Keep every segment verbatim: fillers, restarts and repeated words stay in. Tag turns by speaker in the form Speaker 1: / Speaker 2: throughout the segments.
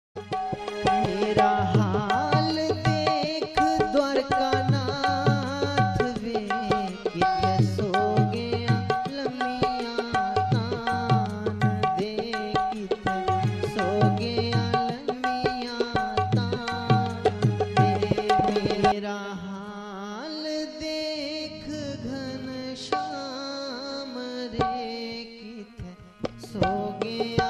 Speaker 1: मेरा हाल देख द्वारका नाथ वे किथे सो गया लम्मिया तान दे किथे सो गया लम्मिया तान दे मेरा हाल देख घनश्याम रे किथे सो गया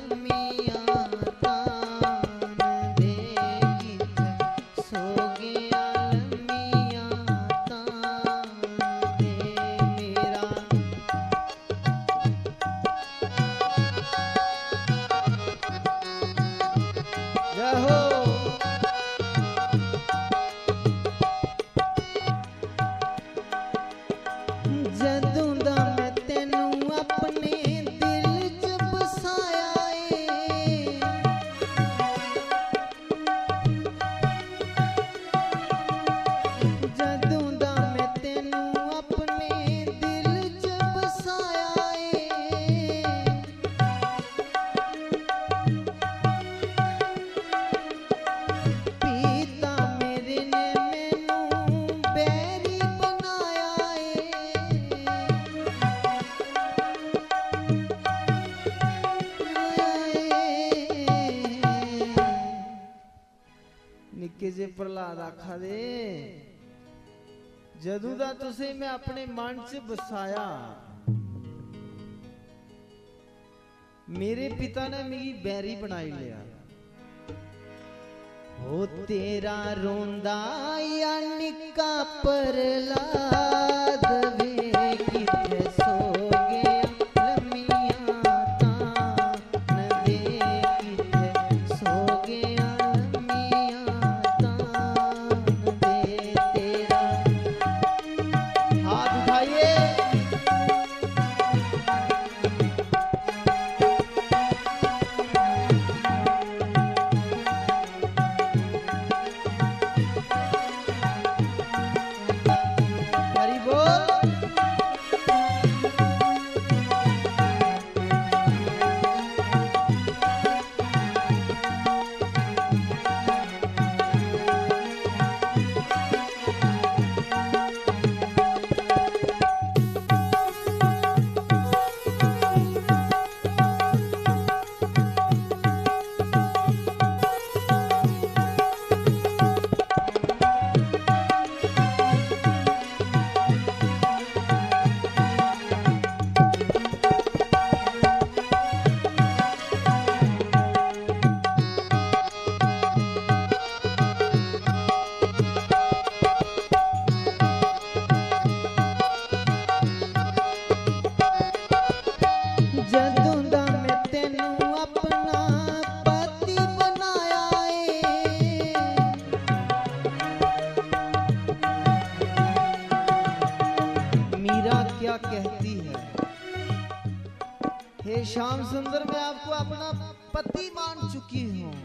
Speaker 1: प्रहलाद आखा दे जदू दा तुसे मैं अपने मन च बसाया मेरे पिता ने मिगी बैरी बनाई लिया हो तेरा रोंदा या निक्का प्रहलाद वे किथे सो गया लम्मिया तान दे किथे सो गया श्याम सुंदर मैं आपको अपना पति मान चुकी हूं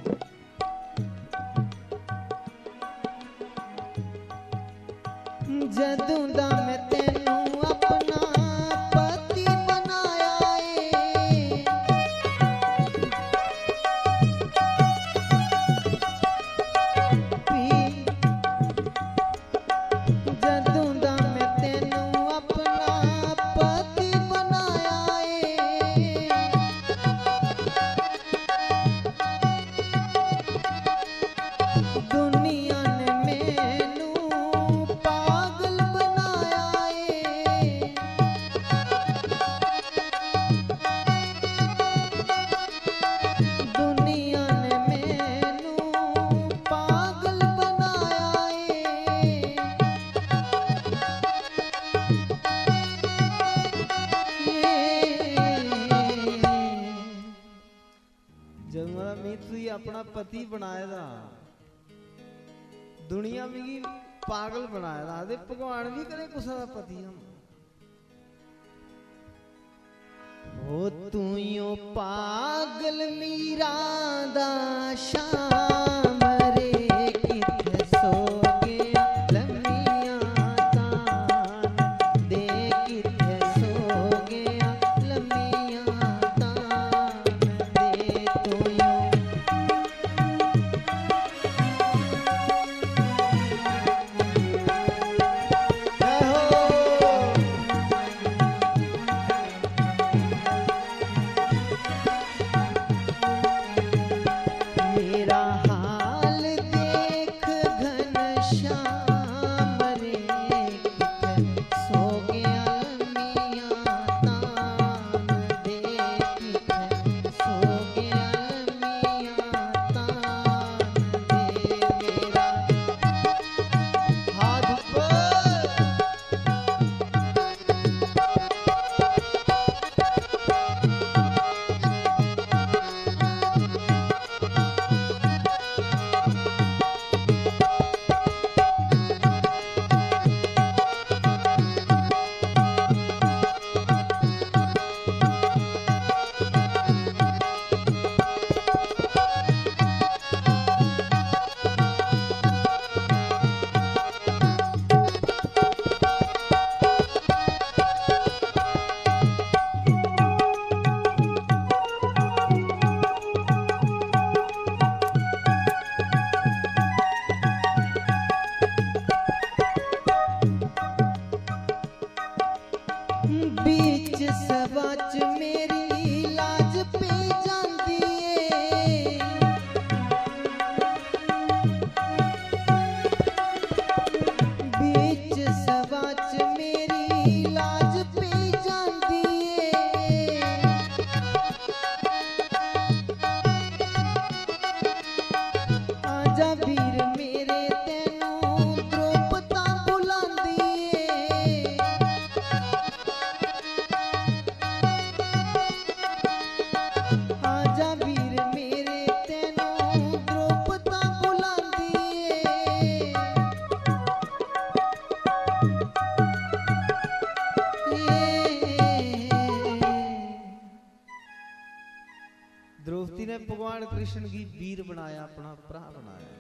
Speaker 1: जदों दा मैं तेनू अपना पति बनाया जदों दा मैं तेनू अपना पति बनाया दुनिया ने मैनू पागल बनाया दुनिया ने मैनू पागल बनाया जब मेरा मित्र ही अपना पति बनाया दुनिया मिगी पागल बनाया था दे भगवान भी करे कुसा दा पति हम हो तू यो पागल मीरा दा श्याम रे किथे सो गया लम्मिया तान दे किथे सो गया लम्मिया तान दे तू यो आजा वीर मेरे तेनू द्रौपदा बुलांदी ए आजा वीर मेरे तेनू द्रौपदा बुलांदी ए द्रौपदी ने भगवान कृष्ण की वीर बनाया, अपना भरा बनाया।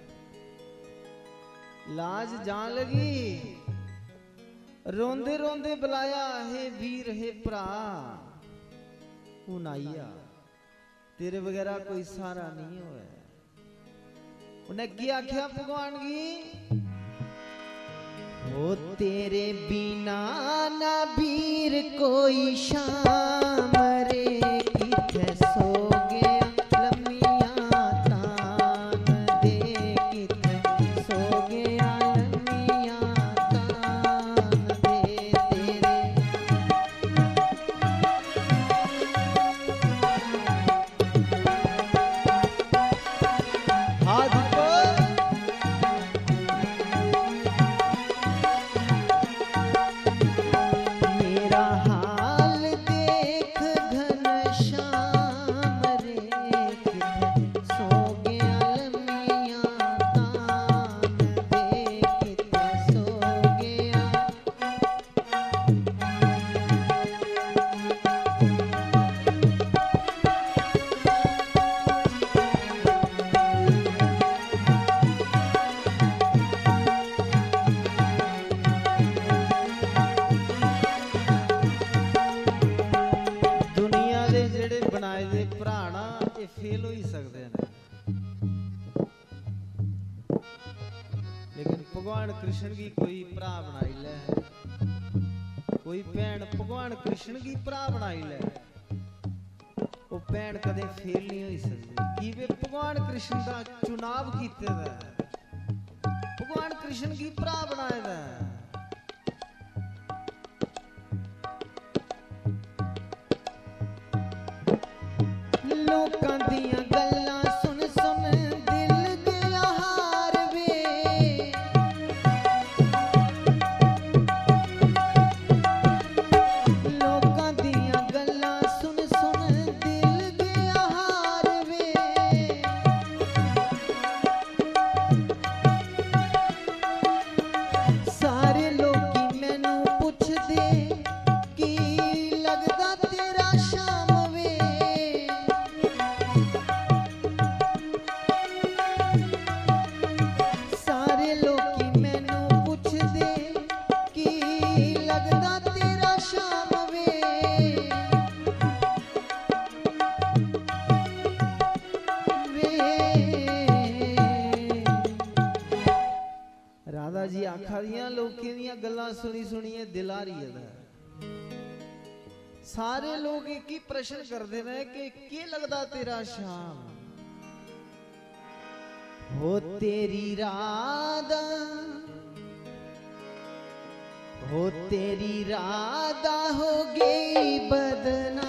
Speaker 1: लाज जान लगी, रोंदे रोंदे बुलाया, हे वीर हे भरा उनाइया तेरे वगैरह कोई सहारा नहीं होया। उन्हें क्या आख्या भगवान की, ओ तेरे बिना ना वीर कोई शाम रे किथे सो गया लम्मिया तान दे किथे सो गया लम्मिया तान दे तेरे हाथ पर मेरा हाल देख घनश्याम रे किथे सो गया लम्मिया तान दे किथे सो गया। दुनिया दे जेड़े बनाए दे भराना ये फेल हो ही सकते हैं, लेकिन भगवान कृष्ण की कोई भरा बनाई ले, कोई भैन भगवान कृष्ण की भरा बनाई ले, वो भैन कदे फेल नहीं हो सकती कि वे भगवान कृष्ण का चुनाव कीते दा है, भगवान कृष्ण की भरा बनाए दा है। लोकां दियां गल्लां सुन सुन दिल गया हार वे लोकां दियां गल्लां सुन सुन दिल गया हार वे सारे लोकी मैनू पुछदे की लगदा तेरा शाम वे सारे लोकी मैनू पुछदे की लगदा तेरा शाम वे वे राधा जी आखा दियां लोकें दियां गल्लां सुनी सुनिए दिल आ रही है। सारे लोग एक ही प्रश्न करते रहे कि के लगदा तेरा शाम हो तेरी राधा हो तेरी राधा हो गई बदनाम